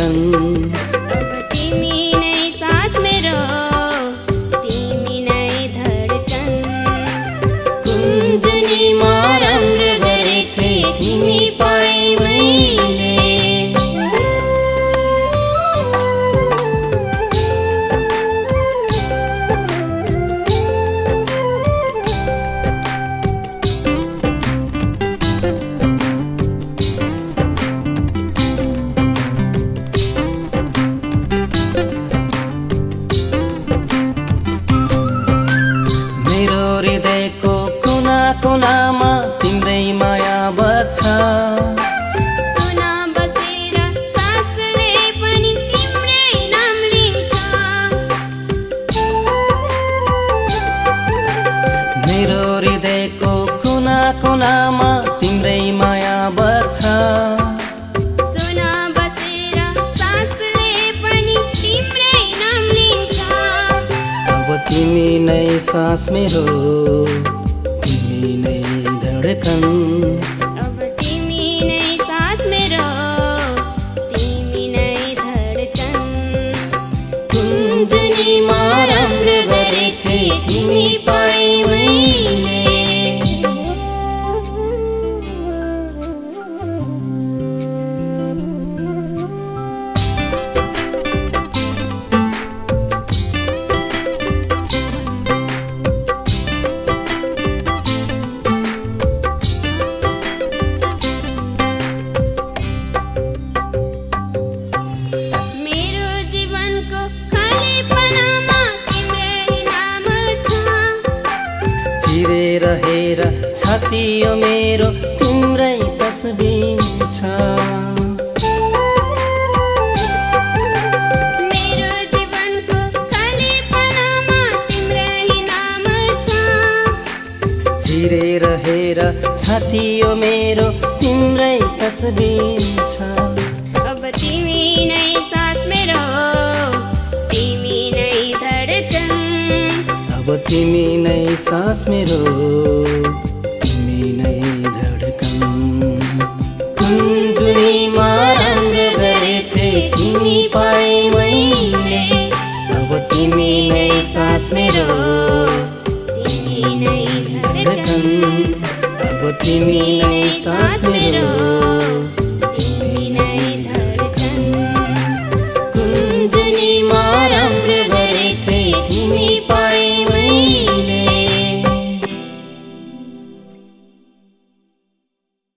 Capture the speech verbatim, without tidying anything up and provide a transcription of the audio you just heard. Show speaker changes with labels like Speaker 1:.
Speaker 1: धडकन।
Speaker 2: अब तिमी नै सास मेरो, तिमी नै धडकन।
Speaker 1: कुञ्जनीमा राम्रो गरेथे तिमी पाए मैले। हृदयको कुना कुनामा तिम्रै माया बग्छ।
Speaker 2: सुना बसेर सासले पनि तिम्रै नाम लिन्छ।
Speaker 1: मेरो हृदयको कुना कुनामा तिम्रै माया बग्छ।
Speaker 2: सुना बसेर सासले पनि तिम्रै नाम लिन्छ।
Speaker 1: अब तिमी नै सास मेरो, तिमी नै धडकन।
Speaker 2: अब तिमी नै सास मेरो, तिमी नै धडकन।
Speaker 1: कुञ्जनीमा राम्रो गरेथे तिमी पाए मैले। रहेर छातियो मेरो तिम्रै तस्बिर छ।
Speaker 2: मेरो जीवनको खालीपनामा तिम्रै नाम छ।
Speaker 1: चिरे रहेर छातियो मेरो तिम्रै तस्बिर छ।
Speaker 2: अब तिमी नै सास मेरो, तिमी नै धडकन।
Speaker 1: अब तिमी नै सास मेरो, तिमी नै धडकन। कुञ्जनीमा राम्रो गरेथे तिमी पाए मैले। अब तिमी नै सास मेरो, तिमी नै धडकन। अब तिमी